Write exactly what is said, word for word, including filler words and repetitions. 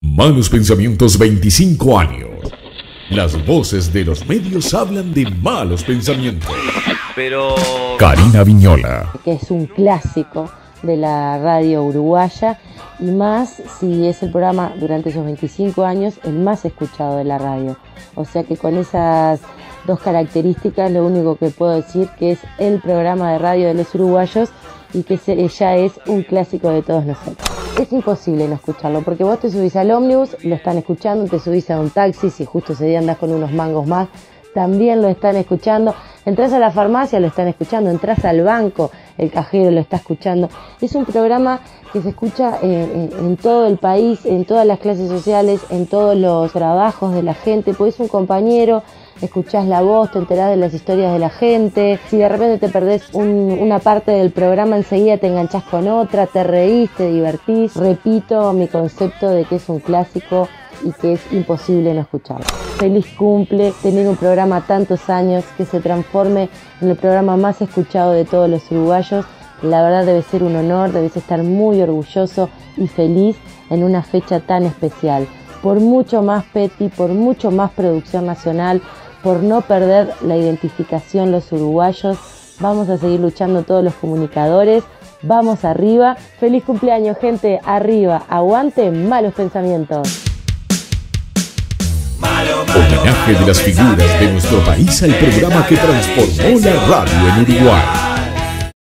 Malos Pensamientos veinticinco años. Las voces de los medios hablan de malos pensamientos. Pero... Karina Viñola. Que es un clásico de la radio uruguaya y más si es el programa durante esos veinticinco años el más escuchado de la radio. O sea que con esas dos características lo único que puedo decir que es el programa de radio de los uruguayos y que ya es un clásico de todos nosotros. Es imposible no escucharlo, porque vos te subís al ómnibus, lo están escuchando, te subís a un taxi, si justo ese día andás con unos mangos más, también lo están escuchando, entras a la farmacia, lo están escuchando, entras al banco, el cajero lo está escuchando. Es un programa que se escucha en, en, en todo el país, en todas las clases sociales, en todos los trabajos de la gente, pues es un compañero, escuchás la voz, te enterás de las historias de la gente, si de repente te perdés un, una parte del programa enseguida te enganchás con otra, te reís, te divertís. Repito mi concepto de que es un clásico y que es imposible no escucharlo. Feliz cumple, tener un programa tantos años que se transforme en el programa más escuchado de todos los uruguayos. La verdad debe ser un honor, debes estar muy orgulloso y feliz en una fecha tan especial. Por mucho más Petty, por mucho más producción nacional, por no perder la identificación los uruguayos, vamos a seguir luchando todos los comunicadores. Vamos arriba. Feliz cumpleaños, gente. Arriba. Aguante Malos Pensamientos. Homenaje de las figuras de nuestro país al programa que transformó la radio en Uruguay.